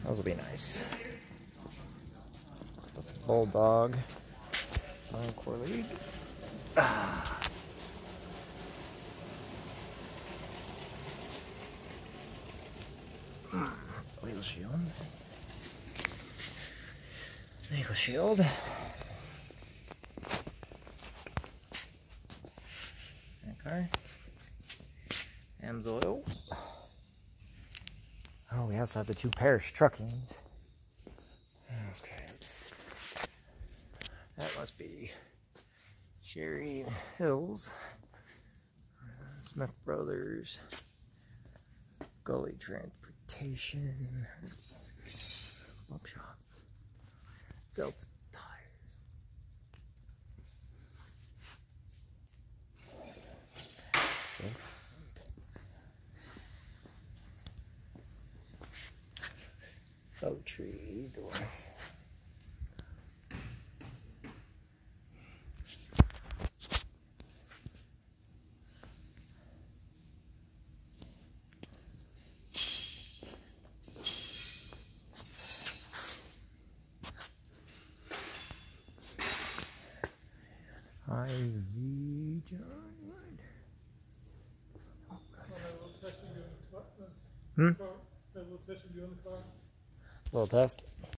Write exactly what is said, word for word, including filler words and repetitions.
Those will be nice. Bulldog. Encore League. Ah. Legal shield. Legal shield. Okay. Amsoil. Oh, we also have the two Parish Truckings. Okay. That must be Sherry Hills. Smith Brothers. Gully Transportation. Book Shop. Delta Tire. Okay. Oak Tree door. Ivy John. Hmm? That little test you do in the car? Little test.